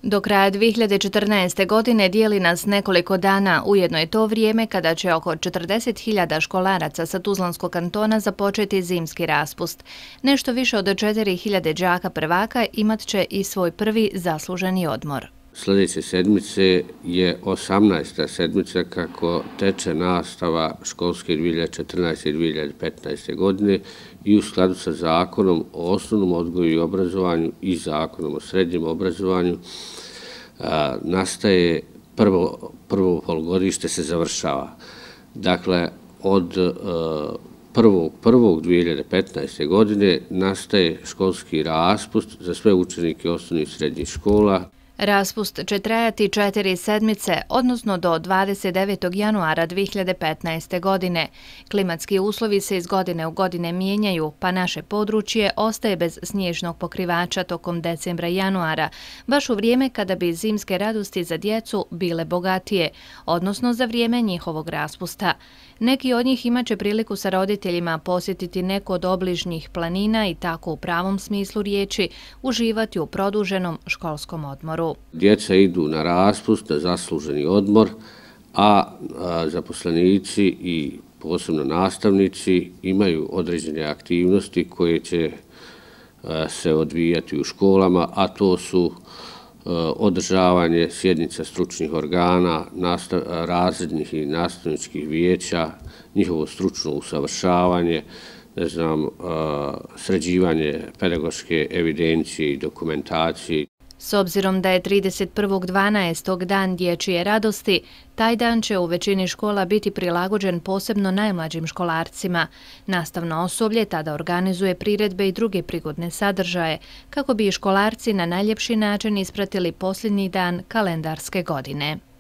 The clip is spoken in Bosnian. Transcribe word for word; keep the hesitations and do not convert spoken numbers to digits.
Do kraja dvije hiljade četrnaeste. godine dijeli nas nekoliko dana, ujedno je to vrijeme kada će oko četrdeset hiljada školaraca sa Tuzlanskog kantona započeti zimski raspust. Nešto više od četiri hiljade đaka prvaka imat će i svoj prvi zasluženi odmor. Sljedeće sedmice je osamnaesta sedmica kako teče nastava školske dvije hiljade četrnaeste. i dvije hiljade petnaeste. godine i u skladu sa zakonom o osnovnom odgoju i obrazovanju i zakonom o srednjem obrazovanju a, nastaje prvo, prvo polugodište se završava. Dakle, od a, prvog prvog dvije hiljade petnaeste. godine nastaje školski raspust za sve učenike osnovnih i srednjih škola. Raspust će trajati četiri sedmice, odnosno do dvadeset devetog januara dvije hiljade petnaeste. godine. Klimatski uslovi se iz godine u godine mijenjaju, pa naše područje ostaje bez snježnog pokrivača tokom decembra i januara, baš u vrijeme kada bi zimske radosti za djecu bile bogatije, odnosno za vrijeme njihovog raspusta. Neki od njih imaće priliku sa roditeljima posjetiti neku od obližnjih planina i tako u pravom smislu riječi uživati u produženom školskom odmoru. Djeca idu na raspust, na zasluženi odmor, a, a zaposlenici i posebno nastavnici imaju određene aktivnosti koje će a, se odvijati u školama, a to su a, održavanje sjednica stručnih organa, nastav, razrednih i nastavničkih vijeća, njihovo stručno usavršavanje, ne znam, a, sređivanje pedagoške evidencije i dokumentacije. S obzirom da je trideset prvog dvanaestog dan dječje radosti, taj dan će u većini škola biti prilagođen posebno najmlađim školarcima. Nastavno osoblje tada organizuje priredbe i druge prigodne sadržaje, kako bi školarci na najljepši način ispratili posljednji dan kalendarske godine.